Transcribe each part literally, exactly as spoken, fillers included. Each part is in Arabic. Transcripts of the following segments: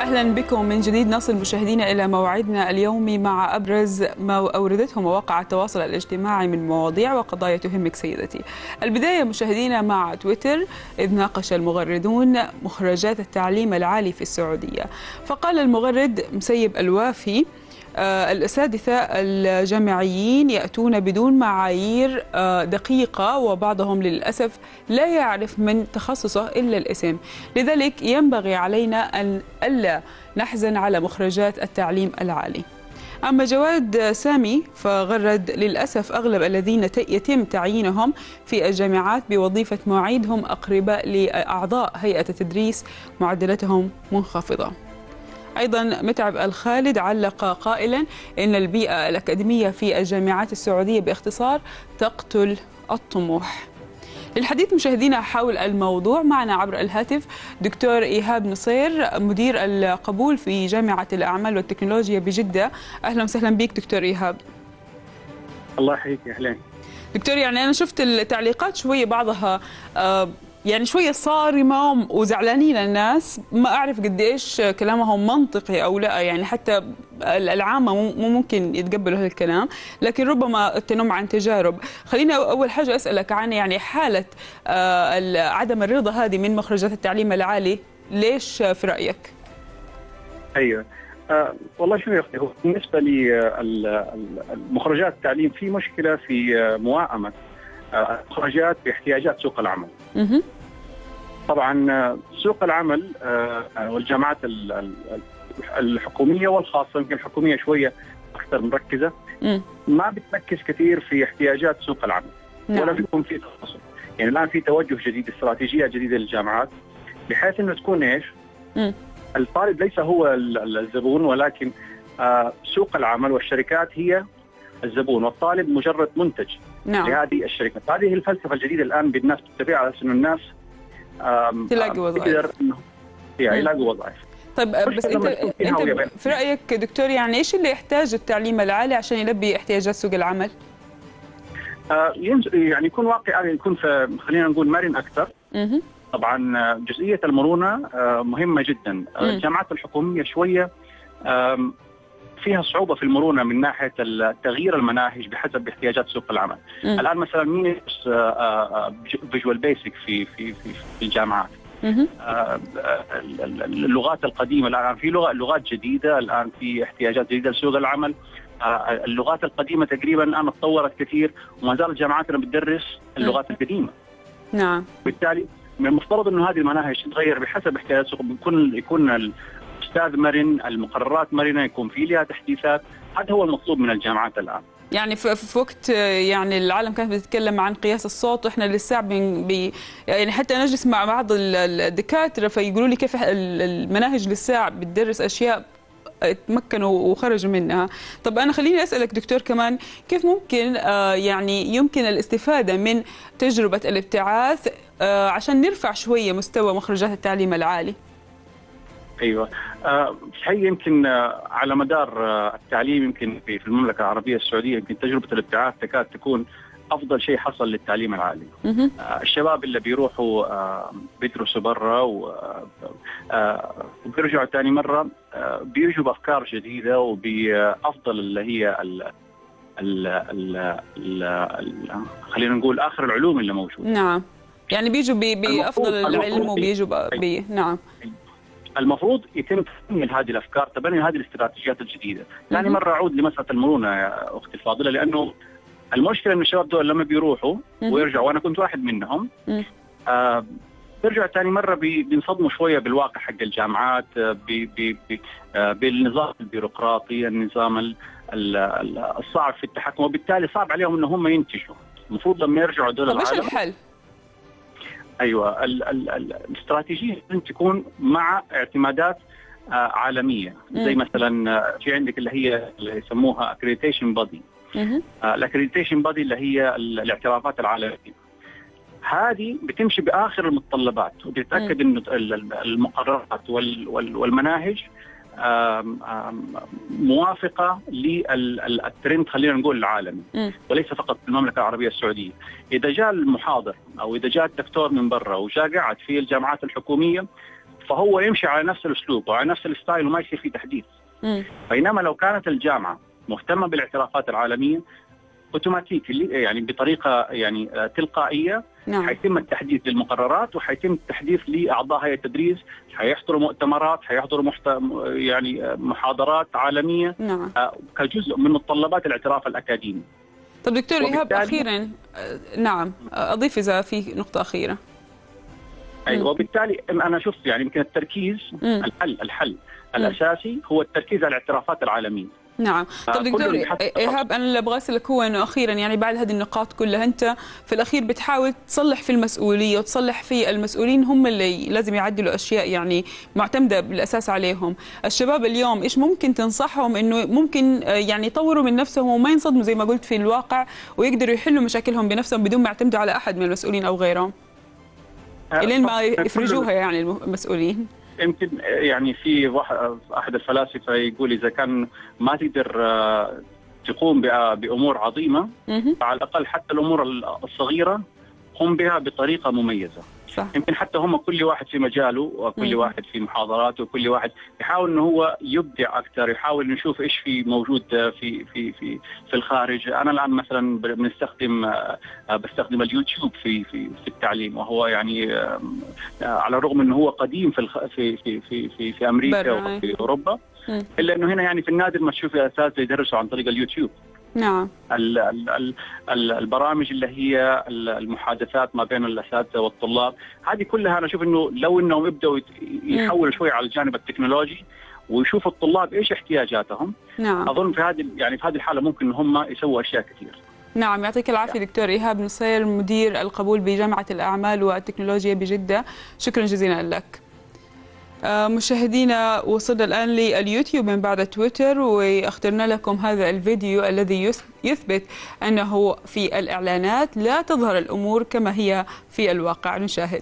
أهلا بكم من جديد. نصل مشاهدينا إلى موعدنا اليومي مع أبرز ما أوردته مواقع التواصل الاجتماعي من مواضيع وقضايا تهمك سيدتي. البداية مشاهدينا مع تويتر، إذ ناقش المغردون مخرجات التعليم العالي في السعودية. فقال المغرد مسيب الوافي: الأساتذة الجامعيين يأتون بدون معايير دقيقة، وبعضهم للأسف لا يعرف من تخصصه إلا الاسم، لذلك ينبغي علينا أن ألا نحزن على مخرجات التعليم العالي. أما جواد سامي فغرد: للأسف أغلب الذين يتم تعيينهم في الجامعات بوظيفة معيد هم أقرباء لأعضاء هيئة التدريس معدلاتهم منخفضة. أيضا متعب الخالد علق قائلا إن البيئة الأكاديمية في الجامعات السعودية باختصار تقتل الطموح. للحديث مشاهدينا حول الموضوع معنا عبر الهاتف دكتور إيهاب نصير، مدير القبول في جامعة الأعمال والتكنولوجيا بجدة. أهلا وسهلا بك دكتور إيهاب. الله يحييك. أهلين دكتور. يعني أنا شفت التعليقات شوية بعضها آه يعني شوية صارمة وزعلانين الناس، ما أعرف قديش كلامهم منطقي أو لا، يعني حتى العامة مو ممكن يتقبلوا هالكلام، لكن ربما تنم عن تجارب. خلينا أول حاجة أسألك عن يعني حالة عدم الرضا هذه من مخرجات التعليم العالي، ليش في رأيك؟ أيوة أه والله شو يا أختي، هو بالنسبة لمخرجات التعليم في مشكلة في موائمة مخرجات باحتياجات سوق العمل. طبعا سوق العمل والجامعات الحكوميه والخاصه، يمكن الحكوميه شويه اكثر مركزه، ما بتركز كثير في احتياجات سوق العمل ولا بيكون في تخصص. يعني الان في توجه جديد، استراتيجيه جديده للجامعات، بحيث انه تكون ايش؟ الطالب ليس هو الزبون، ولكن سوق العمل والشركات هي الزبون، والطالب مجرد منتج نعم. لهذه الشركات. هذه هي الفلسفه الجديده الان بالناس تتبعها، على انه الناس تلاقي وظائف، يلاقوا وظائف. طيب بس انت انت في رايك دكتور، يعني ايش اللي يحتاج التعليم العالي عشان يلبي احتياجات سوق العمل؟ آه يعني يكون واقعي، يكون خلينا نقول مرن اكثر. مه. طبعا جزئيه المرونه آه مهمه جدا. آه الجامعات الحكوميه شويه آه فيها صعوبه في المرونه من ناحيه تغيير المناهج بحسب احتياجات سوق العمل. م. الان مثلا مين يدرس فيجوال بيسك في في في في الجامعات؟ آه اللغات القديمه الان في لغه لغات جديده، الان في احتياجات جديده لسوق العمل. آه اللغات القديمه تقريبا الان تطورت كثير، وما زالت جامعاتنا بتدرس اللغات القديمه. نعم. بالتالي من المفترض انه هذه المناهج تتغير بحسب احتياجات سوق، يكون يكون الاستاذ مرن، المقررات مرنه، يكون في لها تحديثات. هذا هو المطلوب من الجامعات الان. يعني في, في وقت يعني العالم كانت بتتكلم عن قياس الصوت، واحنا لسه بي يعني حتى نجلس مع بعض الدكاتره فيقولوا لي كيف المناهج لسه بتدرس اشياء تمكنوا وخرجوا منها. طب انا خليني اسالك دكتور كمان، كيف ممكن آه يعني يمكن الاستفاده من تجربه الابتعاث آه عشان نرفع شويه مستوى مخرجات التعليم العالي؟ ايوه آه صحيح. يمكن آه على مدار آه التعليم يمكن في, في المملكه العربيه السعوديه يمكن تجربه الابتعاث تكاد تكون افضل شيء حصل للتعليم العالي. آه الشباب اللي بيروحوا آه بيدرسوا برا وبيرجعوا آه ثاني مره آه بيجوا بافكار جديده وبافضل اللي هي ال ال ال ال خلينا نقول اخر العلوم اللي موجوده. نعم، يعني بيجوا بافضل العلم وبيجوا بي نعم. المفروض يتم تكمل هذه الافكار، تبني هذه الاستراتيجيات الجديده. ثاني مره اعود لمساله المرونه يا اختي الفاضله، لانه المشكله ان الشباب دول لما بيروحوا ويرجعوا، وانا كنت واحد منهم، آه بيرجعوا ثاني مره بينصدموا شويه بالواقع حق الجامعات، بي بي بي آه بالنظام البيروقراطي، النظام الصعب في التحكم، وبالتالي صعب عليهم ان هم ينتجوا. المفروض لما يرجعوا دول العالم. طب ايش الحل؟ ايوه ال ال ال الاستراتيجيه لازم تكون مع اعتمادات آه عالميه، زي م. مثلا آه في عندك اللي هي اللي يسموها اكريديتيشن بودي. الاكريديتيشن بودي اللي هي الاعترافات العالميه. هذه بتمشي باخر المتطلبات وبتتاكد انه المقررات والمناهج آم آم موافقه للترند، خلينا نقول العالمي، وليس فقط في المملكه العربيه السعوديه. اذا جاء المحاضر او اذا جاء الدكتور من برا وجاء قاعد في الجامعات الحكوميه، فهو يمشي على نفس الاسلوب وعلى نفس الستايل وما يصير فيه تحديث. م. بينما لو كانت الجامعه مهتمه بالاعترافات العالميه اوتوماتيكي يعني بطريقه يعني تلقائيه نعم. حيتم التحديث للمقررات وحيتم التحديث لاعضاء هيئه التدريس، حيحضروا مؤتمرات، حيحضروا محت... يعني محاضرات عالميه نعم. كجزء من متطلبات الاعتراف الاكاديمي. طب دكتور ايهاب اخيرا نعم اضيف اذا في نقطه اخيره. ايوه وبالتالي انا شفت يعني يمكن التركيز م. الحل الحل م. الاساسي هو التركيز على الاعترافات العالميه. نعم. طب دكتور ايهاب انا اللي ابغى اسالك هو انه اخيرا يعني بعد هذه النقاط كلها انت في الاخير بتحاول تصلح في المسؤوليه وتصلح في المسؤولين هم اللي لازم يعدلوا اشياء يعني معتمده بالاساس عليهم. الشباب اليوم ايش ممكن تنصحهم انه ممكن يعني يطوروا من نفسهم وما ينصدموا زي ما قلت في الواقع ويقدروا يحلوا مشاكلهم بنفسهم بدون ما يعتمدوا على احد من المسؤولين او غيرهم؟ الين ما يفرجوها يعني المسؤولين. يمكن يعني في احد الفلاسفه يقول اذا كان ما تقدر تقوم بامور عظيمه فعلى الاقل حتى الامور الصغيره قم بها بطريقه مميزه. صح. يمكن حتى هم كل واحد في مجاله وكل مم. واحد في محاضراته وكل واحد يحاول انه هو يبدع اكثر، يحاول نشوف ايش في موجود في في في في الخارج. انا الان مثلا بنستخدم بستخدم اليوتيوب في في في التعليم، وهو يعني على الرغم انه هو قديم في في في في في, في امريكا وفي اوروبا مم. الا انه هنا يعني في النادر ما تشوفي اساتذه يدرسوا عن طريق اليوتيوب. نعم. ال ال ال البرامج اللي هي المحادثات ما بين الاساتذه والطلاب، هذه كلها انا اشوف انه لو انهم يبداوا يحولوا شوي على الجانب التكنولوجي ويشوفوا الطلاب ايش احتياجاتهم. نعم. اظن في هذه يعني في هذه الحاله ممكن هم يسووا اشياء كثير. نعم يعطيك العافيه دكتور ايهاب نصير مدير القبول بجامعه الاعمال والتكنولوجيا بجده، شكرا جزيلا لك. مشاهدينا وصلنا الآن لليوتيوب من بعد تويتر واخترنا لكم هذا الفيديو الذي يثبت أنه في الإعلانات لا تظهر الأمور كما هي في الواقع. نشاهد.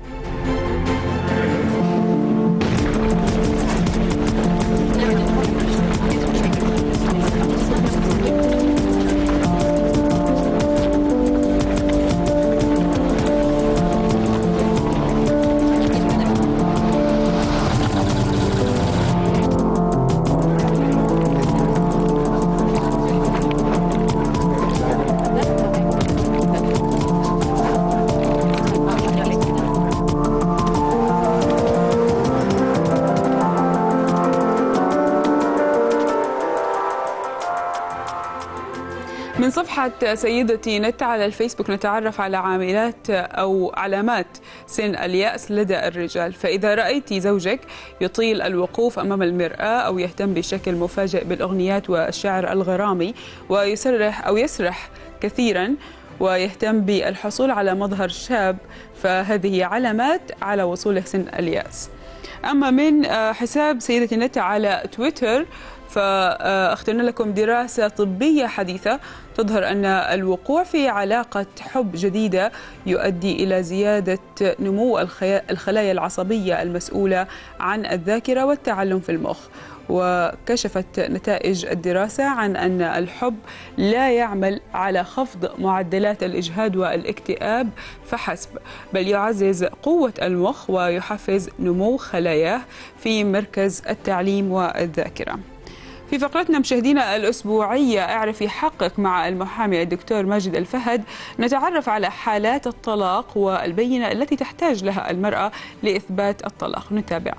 من صفحة سيدتي نت على الفيسبوك نتعرف على عاملات أو علامات سن اليأس لدى الرجال. فإذا رأيت زوجك يطيل الوقوف أمام المرآة أو يهتم بشكل مفاجئ بالأغنيات والشعر الغرامي ويسرح أو يسرح كثيرا ويهتم بالحصول على مظهر شاب، فهذه علامات على وصوله سن اليأس. أما من حساب سيدتي نت على تويتر فاخترنا لكم دراسة طبية حديثة تظهر أن الوقوع في علاقة حب جديدة يؤدي إلى زيادة نمو الخلايا العصبية المسؤولة عن الذاكرة والتعلم في المخ. وكشفت نتائج الدراسة عن أن الحب لا يعمل على خفض معدلات الإجهاد والاكتئاب فحسب، بل يعزز قوة المخ ويحفز نمو خلاياه في مركز التعليم والذاكرة. في فقرتنا مشاهدينا الأسبوعية اعرفي حقك مع المحامي الدكتور ماجد الفهد نتعرف على حالات الطلاق والبينة التي تحتاج لها المرأة لإثبات الطلاق. نتابع.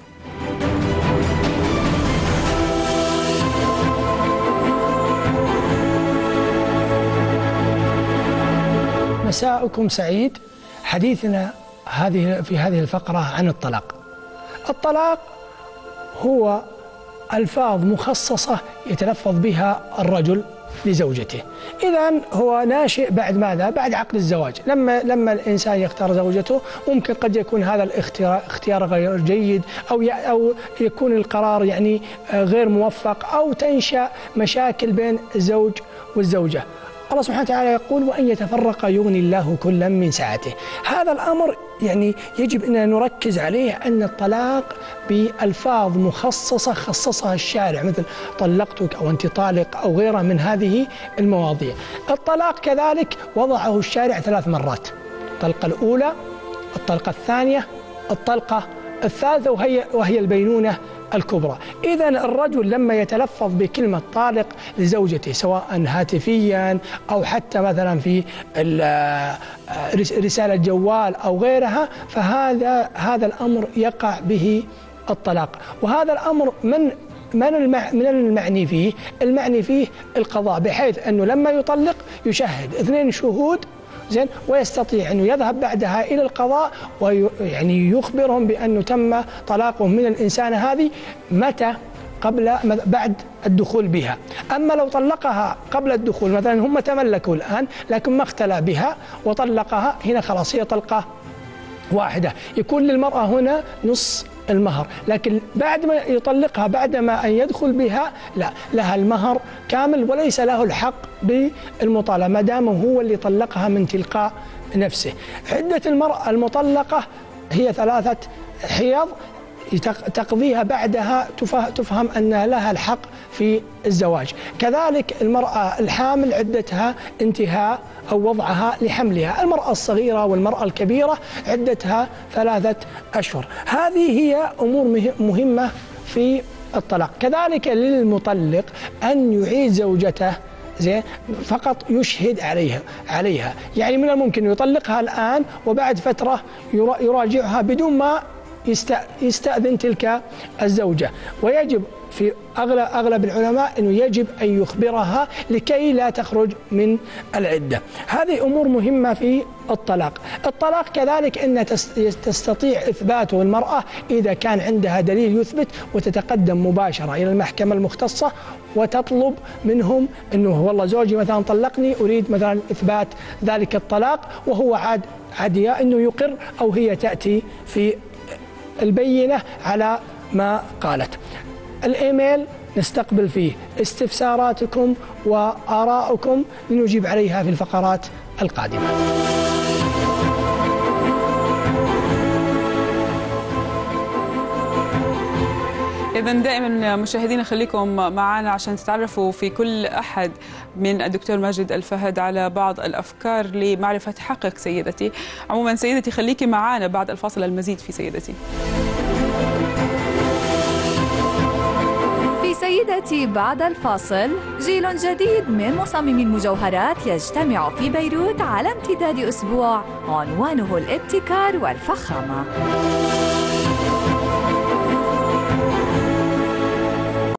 مساءكم سعيد. حديثنا هذه في هذه الفقرة عن الطلاق. الطلاق هو ألفاظ مخصصة يتلفظ بها الرجل لزوجته. إذن هو ناشئ بعد ماذا؟ بعد عقد الزواج. لما لما الإنسان يختار زوجته ممكن قد يكون هذا الاختيار اختيار غير جيد أو أو يكون القرار يعني غير موفق أو تنشأ مشاكل بين الزوج والزوجة. الله سبحانه وتعالى يقول وأن يتفرق يغني الله كلا من سعته. هذا الأمر يعني يجب أن نركز عليه، أن الطلاق بألفاظ مخصصة خصصها الشارع مثل طلقتك أو أنت طالق أو غيرها من هذه المواضيع. الطلاق كذلك وضعه الشارع ثلاث مرات: الطلقة الأولى، الطلقة الثانية، الطلقة الثالثة وهي وهي البينونة الكبرى. إذا الرجل لما يتلفظ بكلمة طالق لزوجته سواء هاتفيا أو حتى مثلا في رسالة جوال أو غيرها، فهذا هذا الأمر يقع به الطلاق. وهذا الأمر من من من المعني فيه؟ المعني فيه القضاء، بحيث أنه لما يطلق يشهد اثنين شهود زين، ويستطيع أنه يذهب بعدها إلى القضاء ويعني يخبرهم بأنه تم طلاقه من الإنسانة هذه متى؟ قبل بعد الدخول بها. أما لو طلقها قبل الدخول، مثلا هم تملكوا الآن لكن ما اختلى بها وطلقها، هنا خلاص هي طلقة واحدة، يكون للمرأة هنا نص المهر. لكن بعد ما يطلقها بعدما أن يدخل بها لا، لها المهر كامل وليس له الحق بالمطالبة ما دام هو اللي طلقها من تلقاء نفسه. عدة المرأة المطلقة هي ثلاثة حيض تقضيها بعدها تفهم أن لها الحق في الزواج. كذلك المرأة الحامل عدتها انتهاء أو وضعها لحملها. المرأة الصغيرة والمرأة الكبيرة عدتها ثلاثة أشهر. هذه هي أمور مهمة في الطلاق. كذلك للمطلق أن يعيد زوجته زين فقط يشهد عليها عليها يعني من الممكن يطلقها الآن وبعد فترة يراجعها بدون ما يستأذن تلك الزوجة. ويجب في أغلب أغلب العلماء أنه يجب أن يخبرها لكي لا تخرج من العدة. هذه أمور مهمة في الطلاق. الطلاق كذلك أن تستطيع إثباته المرأة إذا كان عندها دليل يثبت، وتتقدم مباشرة إلى المحكمة المختصة وتطلب منهم أنه والله زوجي مثلا طلقني، أريد مثلا إثبات ذلك الطلاق، وهو عاد عادية أنه يقر أو هي تأتي في البينة على ما قالت. الإيميل نستقبل فيه استفساراتكم وآراءكم لنجيب عليها في الفقرات القادمة. إذا دائما مشاهدينا خليكم معنا عشان تتعرفوا في كل أحد من الدكتور ماجد الفهد على بعض الأفكار لمعرفة حقك سيدتي. عموما سيدتي خليكي معنا بعد الفاصل المزيد في سيدتي. في سيدتي بعد الفاصل، جيل جديد من مصممي المجوهرات يجتمع في بيروت على امتداد أسبوع عنوانه الابتكار والفخامة.